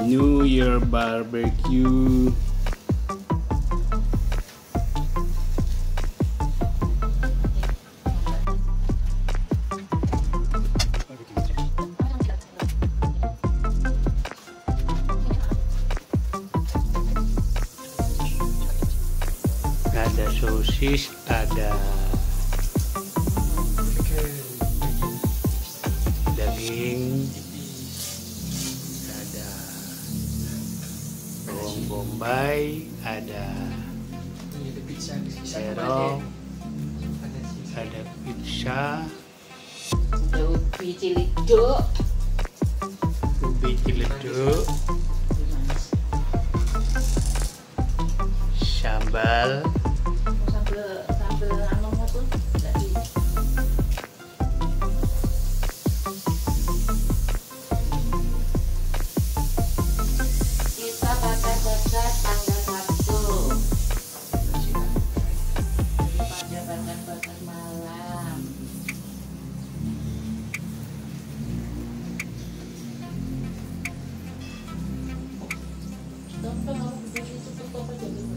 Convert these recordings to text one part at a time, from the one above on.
New Year barbecue. Ada sosis, ada daging, ada bawang bombay, ada terong, ada pizza, ubi ciledug, sambal, sambel anu tuh tadi. Kita bakar-bakar tanggal 1. Pada bakar-bakar malam. Contoh kamu bisa tutup aja dulu.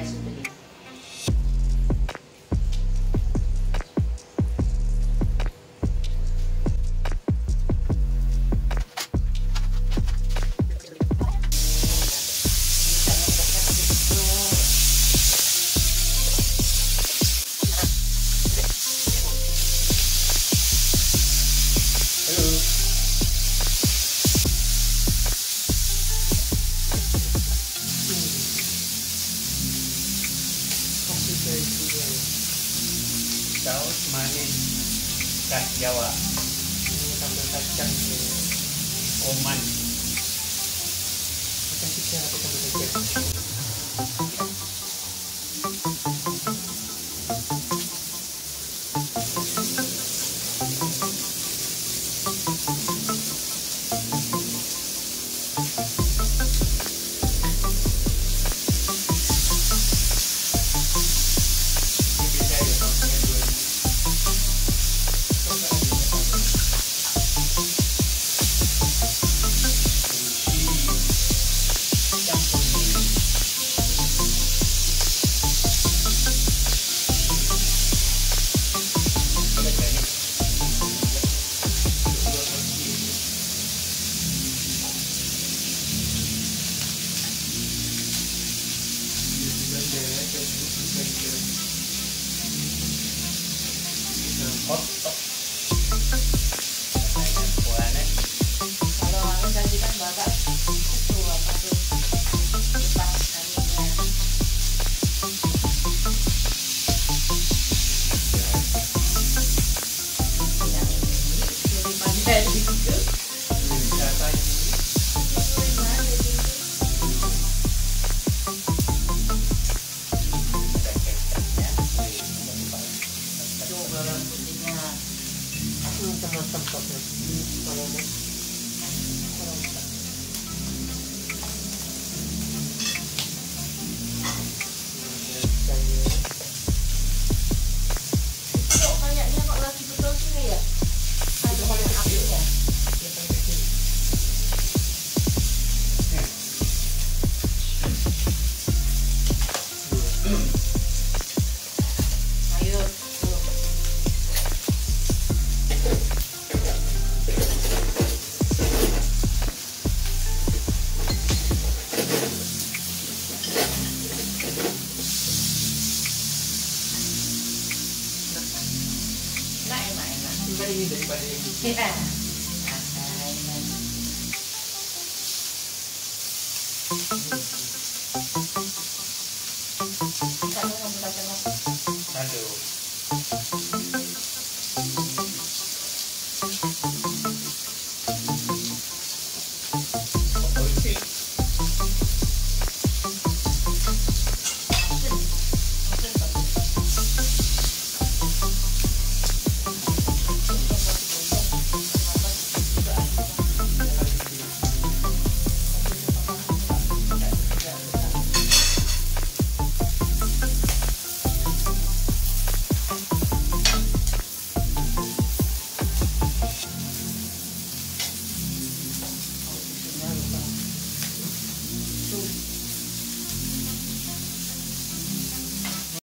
Saus manis khas Jawa, sambal kacang Oman. Kalau anu tadi kan bakar itu apa tuh lepas anunya. Yang ini daripada itu. Kayaknya kok lagi betul sini ya? Ada apinya. Ayo, tuh. Enak. Ini daripada yang Iya.